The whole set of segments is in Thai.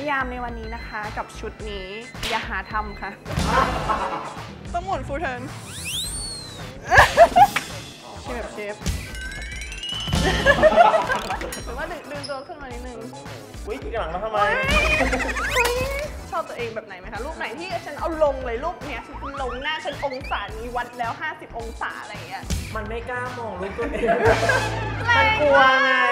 ยามในวันนี้นะคะกับชุดนี้อย่าหาทำค่ะต้องหมุนฟูลเทิร์นเชฟเชฟหรือว่าดึงตัวขึ้นมานิดนึงวิ่งหลังมาทำไมชอบตัวเองแบบไหนไหมคะรูปไหนที่ฉันเอาลงเลยรูปเนี้ยฉันลงหน้าฉันองศานี้วัดแล้ว50องศาอะไรอย่างเงี้ยมันไม่กล้ามองรูปตัวเองมันกลัวไง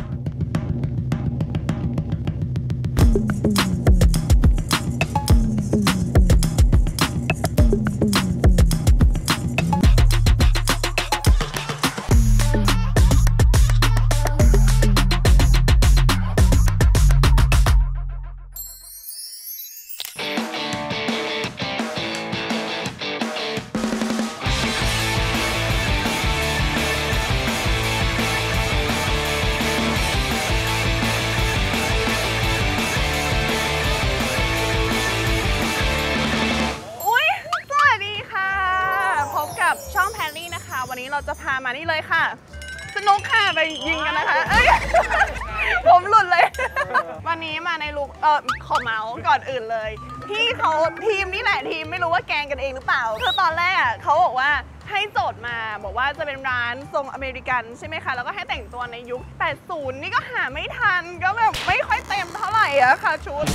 ช่องแพรรี่นะคะวันนี้เราจะพามานี่เลยค่ะสนุกค่ะไปยิงกันนะคะผมหลุดเลยวันนี้มาในลุคขอเมาส์ก่อนอื่นเลยพี่เขาทีมนี่แหละทีมไม่รู้ว่าแกงกันเองหรือเปล่าคือตอนแรกอ่ะเขาบอกว่าให้โจทย์มาบอกว่าจะเป็นร้านทรงอเมริกันใช่ไหมคะแล้วก็ให้แต่งตัวในยุค80นี่ก็หาไม่ทันก็แบบไม่ค่อยเต็มเท่าไหร่อะค่ะชุด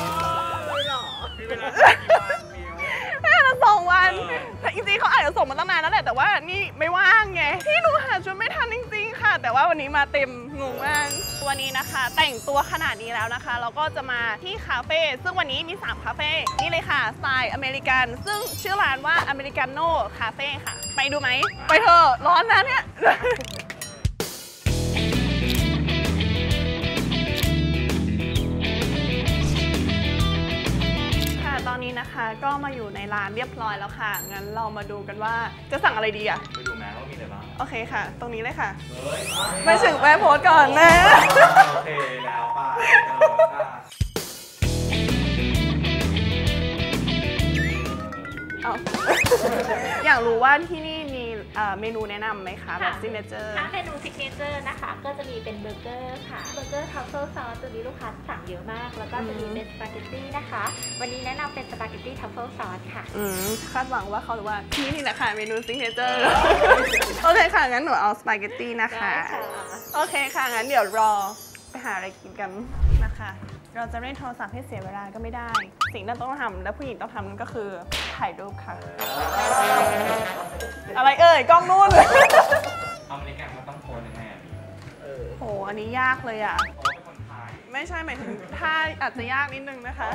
2 วันจริงๆเขาอาจจะส่งมาตั้งนานแล้วแหละแต่ว่านี่ไม่ว่างไงที่หนูหาชุดไม่ทันจริงๆค่ะแต่ว่าวันนี้มาเต็มงงมากวันนี้นะคะแต่งตัวขนาดนี้แล้วนะคะเราก็จะมาที่คาเฟ่ซึ่งวันนี้มี3คาเฟ่นี่เลยค่ะสไตล์อเมริกันซึ่งชื่อร้านว่าอเมริกาโน่คาเฟ่ค่ะไปดูไหมไปเถอะร้อนนะเนี่ยตอนนี้นะคะก็มาอยู่ในร้านเรียบร้อยแล้วค่ะงั้นเรามาดูกันว่าจะสั่งอะไรดีอะไปดูแม้ว่ามีอะไรบ้างโอเคค่ะตรงนี้เลยค่ะไม่ถึงแม่โพสก่อนนะโอเคแล้วป่ะอยากรู้ว่าที่นี่มีเมนูแนะนำไหมคะแบบซิกเนเจอร์ถ้าเมนูซิกเนเจอร์นะคะก็จะมีเป็นเบอร์เกอร์ค่ะเบอร์เกอร์ทัฟเฟิลซอสตัวนี้ลูกค้าสั่งเยอะมากแล้วก็จะมีเป็นสปาเกตตี้นะคะวันนี้แนะนำเป็นสปาเกตตี้ทัฟเฟิลซอสค่ะคาดหวังว่าเขาจะว่าที่นี่แหละค่ะเมนูซิกเนเจอร์โอเคค่ะงั้นหนูเอาสปาเกตตี้นะคะโอเคค่ะงั้นเดี๋ยวรอไปหาอะไรกินกันนะคะเราจะเล่นโทรศัพท์ให้เสียเวลาก็ไม่ได้สิ่งที่ต้องทำและผู้หญิงต้องทำนั่นก็คือถ่ายรูปค่ะอะไรเอ่ยกล้องนู่นอเมริกันมันต้องโพสยังไงโหอันนี้ยากเลยอ่ะเป็นคนไทยไม่ใช่หมายถึงท่าอาจจะยากนิดนึงนะคะ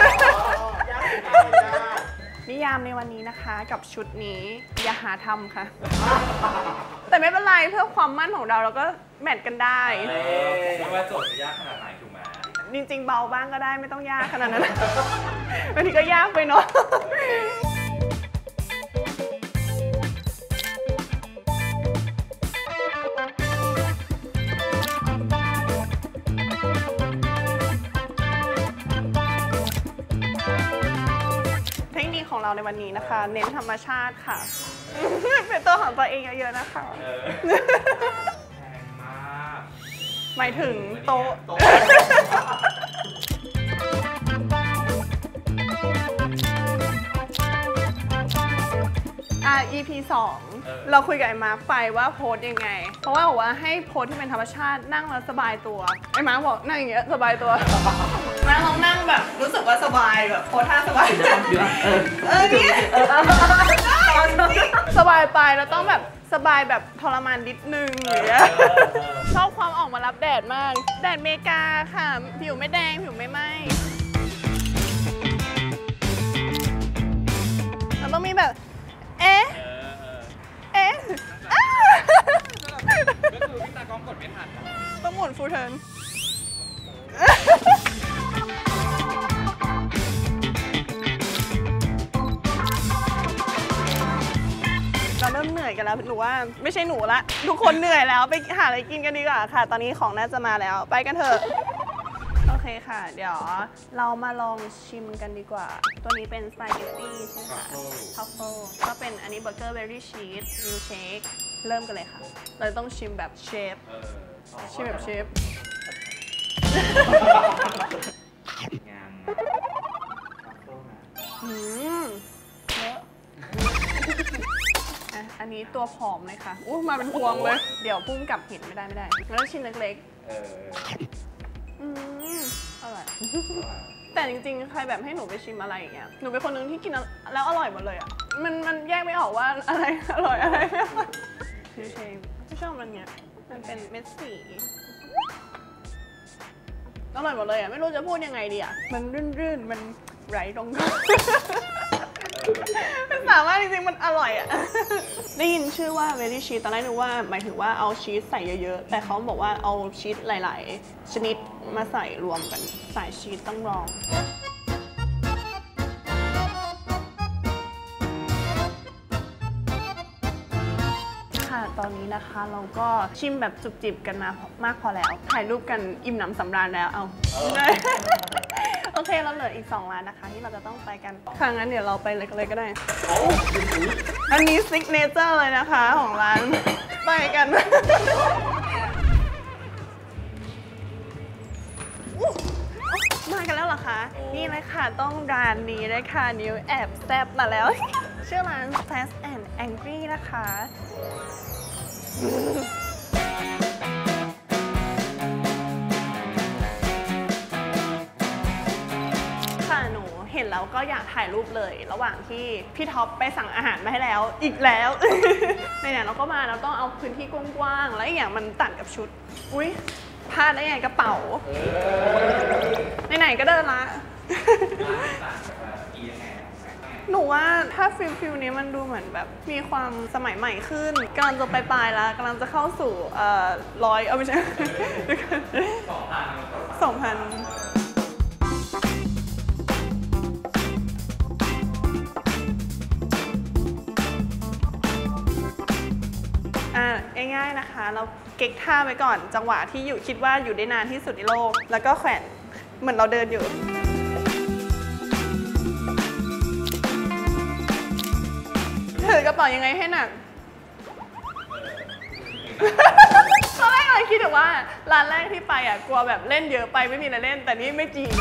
นิยามในวันนี้นะคะกับชุดนี้อย่าหาทำค่ะแต่ไม่เป็นไรเพื่อความมั่นของเราก็แมทกันได้ไม่ว่าโจทย์จะยากขนาดไหนถูกไหมจริงๆเบาบ้างก็ได้ไม่ต้องยากขนาดนั้นบางทีก็ยากไปเนาะเทคนิคของเราในวันนี้นะคะเน้นธรรมชาติค่ะเป็นตัวของตัวเองเยอะๆนะคะแพงมากหมายถึงโต๊ะEP 2เราคุยกับไอ้มาร์คไปว่าโพสยังไงเพราะว่าบอกว่าให้โพสที่เป็นธรรมชาตินั่งแล้วสบายตัวไอ้มาร์คบอกนั่งอย่างเงี้ยสบายตัวมาร์คลองนั่งแบบรู้สึกว่าสบายแบบโพสท่าสบายนี่สบายไปแล้วต้องแบบสบายแบบทรมานนิดนึงอย่างเงี้ยชอบความออกมารับแดดมากแดดเมกาค่ะผิวไม่แดงผิวไม่ไหม้เราต้องมีแบบเอ๊ะก็คือพี่ตากล้องกดไม่ทันต้องหมุนฟูลเทิร์นเราเริ่มเหนื่อยกันแล้วหนูว่าไม่ใช่หนูละทุกคนเหนื่อยแล้วไปหาอะไรกินกันดีกว่าค่ะตอนนี้ของน่าจะมาแล้วไปกันเถอะโอเคค่ะเดี๋ยวเรามาลองชิมกันดีกว่าตัวนี้เป็นสปาเกตตี้ใช่ไหมคะทัฟเฟิลก็เป็นอันนี้เบอร์เกอร์เบอร์รี่ชีสมิลเชคเริ่มกันเลยค่ะเราต้องชิมแบบเชฟชิมแบบเชฟงามนี้ตัวผอมเลยค่ะอู้มาเป็นพวงเลย เดี๋ยวพุ่งกลับเห็นไม่ได้งั้นชิ้นเล็กๆอร่อย แต่จริงๆ ใครแบบให้หนูไปชิมอะไรอย่างเงี้ย หนูเป็นคนนึงที่กินแล้วอร่อยหมดเลยอ่ะ มันแยกไม่ออกว่าอะไรอร่อยอะไรไม่ใช่ไม่ชอบมันเนี้ยมันเป็นเม็ดสีอร่อยหมดเลยอ่ะ ไม่รู้จะพูดยังไงดีอ่ะ มันรื่นๆ มันไร้ตรงกันไม่สามารถจริงๆ มันอร่อยอ่ะ ได้ยินชื่อว่า very cheese ตอนแรกนึกว่าหมายถึงว่าเอาชีสใส่เยอะๆ แต่เขาบอกว่าเอาชีสหลายๆ ชนิดมาใส่รวมกันสายชีสต้องลองค่ะตอนนี้นะคะเราก็ชิมแบบจุบจิบกันมามากพอแล้ว ถ่ายรูปกันอิ่มหนำสำราญแล้วเอา โอเคเราเหลืออีก2ร้านนะคะที่เราจะต้องไปกันค่ะงั้นเดี๋ยวเราไปเลยก็ได้อันนี้ซิกเนเจอร์เลยนะคะของร้านไปกันมากันแล้วเหรอคะนี่เลยค่ะต้องร้านนี้เลยค่ะนิวแอบแซบมาแล้วชื่อร้าน Fast and Angry นะคะเห็นแล้วก็อยากถ่ายรูปเลยระหว่างที่พี่ท็อปไปสั่งอาหารมาให้แล้วอีกแล้ว ไหนๆเราก็มาแล้วต้องเอาพื้นที่กว้างๆแล้วอีกอย่างมันตัดกับชุดอุ๊ยพลาดได้ไงกระเป๋าไหนๆก็เดินละหนูว่าถ้าฟิลนี้มันดูเหมือนแบบมีความสมัยใหม่ขึ้นกำลังจะไปปลายแล้วกำลังจะเข้าสู่100เอาไม่ใช่2,000ง่ายๆนะคะเราเก๊กท่าไว้ก่อนจังหวะที่คิดว่าอยู่ได้นานที่สุดในโลกแล้วก็แขวนเหมือนเราเดินอยู่ถือกระเป๋ายังไงให้หนักตอนแรกเราคิดถึงว่าร้านแรกที่ไปอ่ะกลัวแบบเล่นเยอะไปไม่มีอะไรเล่นแต่นี่ไม่จริง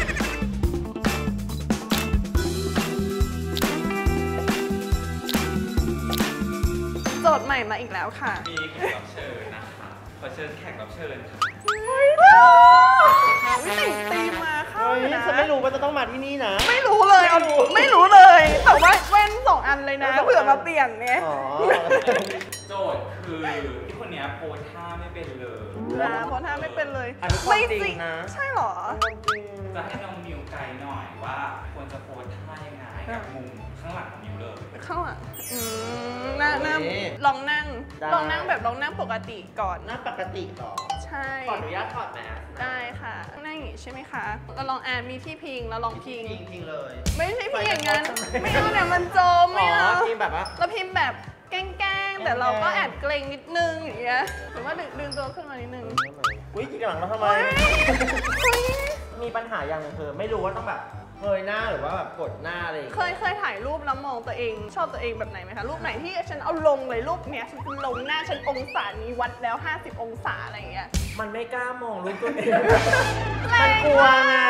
โจทย์ใหม่มาอีกแล้วค่ะมีแขกรับเชิญนะคะขอเชิญแขกรับเชิญค่ะแต่งตีมมาเข้านะฉันไม่รู้ว่าจะต้องมาที่นี่นะไม่รู้เลยไม่รู้เลยแต่ว่าแว่น2 อันเลยนะเผื่อมาเปลี่ยนเนี่ยโจทย์คือที่คนนี้โพสท่าไม่เป็นเลยโพสท่าไม่เป็นเลยไม่จริงนะใช่หรอจะให้น้องมิวไกด์หน่อยว่าควรจะโพสท่ายังไงกับมุมข้างหลังของมิวเลยข้างหลังนั่งลองนั่งแบบลองนั่งปกติก่อนนั่งปกติต่อใช่ขออนุญาตถอดแมสได้ค่ะนั่งอย่างนี้ใช่ไหมคะเราลองมีที่พิงแล้วลองพิงเลยไม่ใช่พิงอย่างนั้นไม่เอาเนี่ยมันจมไม่เอาพิมแบบว่าเราพิมแบบแกล้งแต่เราก็แอบเกรงนิดนึงอย่างเงี้ยหรือว่าดึงตัวขึ้นมานิดนึงอุ้ยกินกระหลังเราทำไมมีปัญหาอย่างนึงคือไม่รู้ว่าต้องแบบเงยหน้าหรือว่าแบบกดหน้าอะไรเคยถ่ายรูปแล้วมองตัวเองชอบตัวเองแบบไหนไหมคะรูปไหนที่ฉันเอาลงเลยรูปเนี้ยฉันลงหน้าฉันองศานี้วัดแล้ว50 องศาอะไรอย่างเงี้ยมันไม่กล้ามองรูปตัวเองมันกลัวไง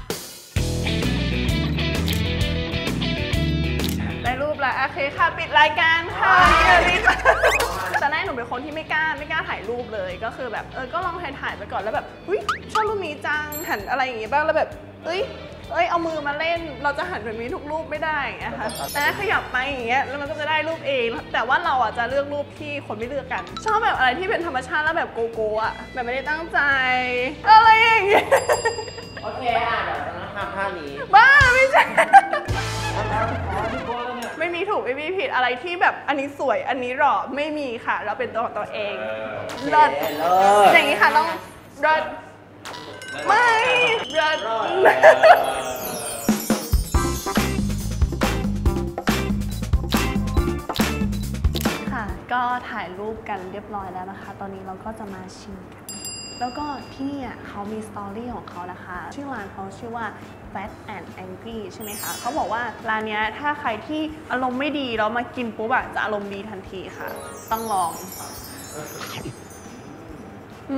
ได้รูปแล้วโอเคค่ะปิดรายการค่ะแต่แรกหนูเป็นคนที่ไม่กล้าถ่ายรูปเลยก็คือแบบก็ลองถ่ายไปก่อนแล้วแบบชอบรูปนี้จังหันอะไรอย่างงี้บ้างแล้วแบบเอามือมาเล่นเราจะหันแบบนี้ทุกรูปไม่ได้อย่างเงี้ยค่ะแต่ขยับไปอย่างเงี้ยแล้วมันก็จะได้รูปเองแต่ว่าเราอ่ะจะเลือกรูปที่คนไม่เลือกกันชอบแบบอะไรที่เป็นธรรมชาติแล้วแบบโกโก้อ่ะแบบไม่ได้ตั้งใจอะไรอย่างเงี้ยโอเคเดี๋ยวเราทำท่านี้บ้าไม่ใช่ไม่มีถูกไม่มีผิดอะไรที่แบบอันนี้สวยอันนี้หล่อไม่มีค่ะเราเป็นตัวของตัวเองเลิศอย่างนี้ค่ะต้องเลิศไม่เลิศค่ะก็ถ่ายรูปกันเรียบร้อยแล้วนะคะตอนนี้เราก็จะมาชิมกันแล้วก็ที่นี่เขามีสตอรี่ของเขานะคะชื่อร้านเขาชื่อว่า Fast and Angry ใช่ไหมคะเขาบอกว่าร้านนี้ถ้าใครที่อารมณ์ไม่ดีแล้วมากินปุ๊บจะอารมณ์ดีทันทีค่ะต้องลอง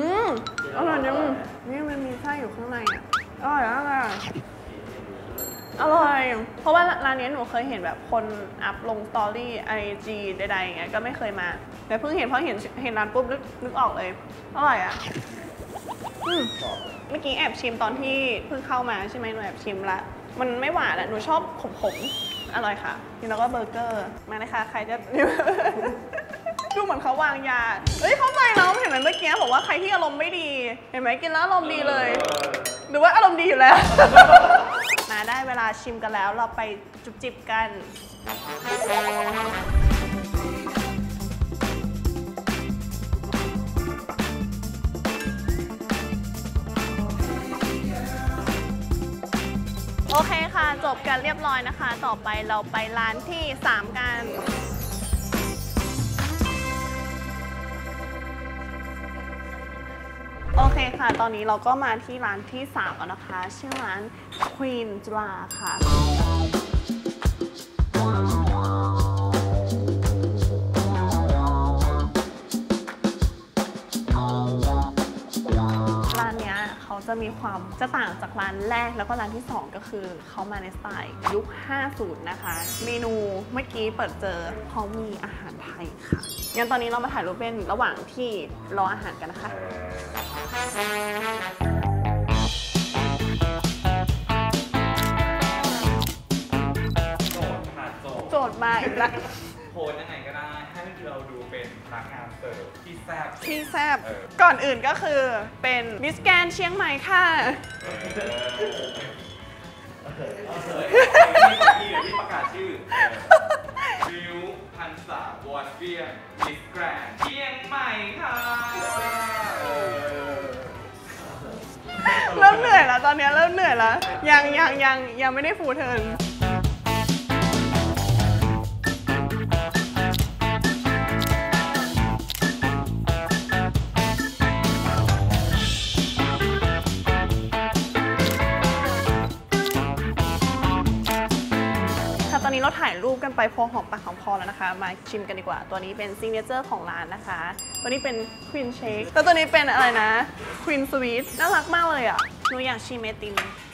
อร่อยจังนี่มันมีไส้อยู่ข้างในอร่อยมากเลยอร่อย เพราะว่าร้านนี้หนูเคยเห็นแบบคนอัพลงสตอรี่ IG ใดๆอย่างเงี้ยก็ไม่เคยมาแต่เพิ่งเห็นพอเห็นร้านปุ๊บนึกออกเลยอร่อยอ่ะเมื่อกี้แอบชิมตอนที่เพิ่งเข้ามาใช่ไหมหนูแอบชิมละมันไม่หวานอ่ะหนูชอบขมๆอร่อยค่ะแล้วก็เบอร์เกอร์มานะคะใครจะ ดูเหมือนเขาวางยาเฮ้ยเข้าใจแล้วเห็นไหมเมื่อกี้บอกว่าใครที่อารมณ์ไม่ดีเห็นไหมกินแล้วอารมณ์ดีเลยหรือว่าอารมณ์ดีอยู่แล้ว มาได้เวลาชิมกันแล้วเราไปจุบจิบกัน โอเคค่ะจบกันเรียบร้อยนะคะ ต่อไปเราไปร้านที่ 3 กัน โอเคค่ะ ตอนนี้เราก็มาที่ร้านที่ 3 แล้วนะคะ ชื่อร้าน Queen จุฬาค่ะ ร้านเนี้ยเขาจะมีความจะต่างจากร้านแรกแล้วก็ร้านที่ 2 ก็คือเขามาในสไตล์ยุค 50 นะคะ เมนูเมื่อกี้เปิดเจอเขามีอาหารไทยค่ะงั้นตอนนี้เรามาถ่ายรูปเป็นระหว่างที่รออาหารกันนะคะ โจทย์มาอีกแล้วโพสยังไงก็ได้ให้เราดูเป็นพนักงานเสิร์ฟที่แซ่บที่แซบก่อนอื่นก็คือเป็นมิสแกนเชียงใหม่ค่ะที่ประกาศชื่อริวพันษาวอนเฟียนมิสแกรนด์เชียงใหม่ค่ะเริ่มเหนื่อยแล้วตอนนี้เริ่มเหนื่อยแล้วยังไม่ได้ฟูลเทิร์นตอนนี้เราถ่ายรูปกันไปพอหอมปากหอมคอแล้วนะคะ มาชิมกันดีกว่า ตัวนี้เป็นซิกเนเจอร์ของร้านนะคะ ตัวนี้เป็นควีนเชคแล้วตัวนี้เป็นอะไรนะควีนสวีทน่ารักมากเลยอ่ะหนูอยากชิมไอติม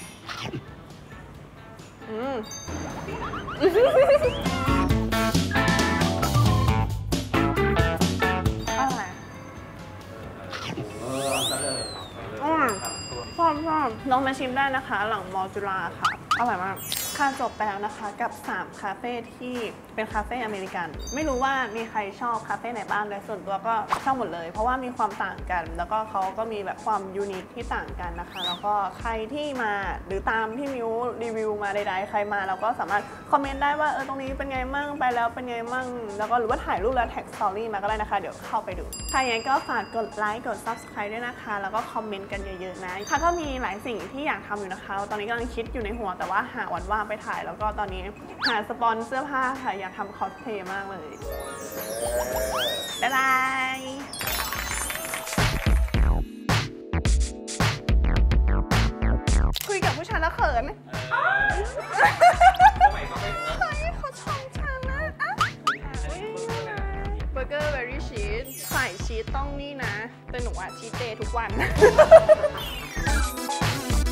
อร่อยชอบลองมาชิมได้นะคะ หลังมอจุฬาค่ะอร่อยมากค่ะจบไปแล้วนะคะกับ3คาเฟ่ที่เป็นคาเฟ่อเมริกันไม่รู้ว่ามีใครชอบคาเฟ่ไหนบ้างแต่ส่วนตัวก็ชอบหมดเลยเพราะว่ามีความต่างกันแล้วก็เขาก็มีแบบความยูนิคที่ต่างกันนะคะแล้วก็ใครที่มาหรือตามที่มิวรีวิวมาใดๆใครมาเราก็สามารถคอมเมนต์ได้ว่าตรงนี้เป็นไงมั่งไปแล้วเป็นไงมั่งแล้วก็หรือว่าถ่ายรูปแล้วแท็กสตอรี่มาก็ได้นะคะเดี๋ยวเข้าไปดูใครยังไงก็ฝากกดไลค์กด Subscribe ด้วยนะคะแล้วก็คอมเมนต์กันเยอะๆนะค่ะก็มีหลายสิ่งที่อยากทำอยู่นะคะตอนนี้กำลังคิดอยู่ในหัวแต่ว่าหาวันว่างไปถ่ายแล้วก็ตอนนี้หาสปอนเสื้อผ้าค่ะอยากทำคอสเพลย์มากเลยบ๊ายบายคุยกับผู้ชายแล้วเขินสมัยก็เป็นเฮ้ยเขาชมฉันนะเบอร์เกอร์ very cheese ใส่ชีสต้องนี่นะแต่หนูอะชีสเดย์ทุกวัน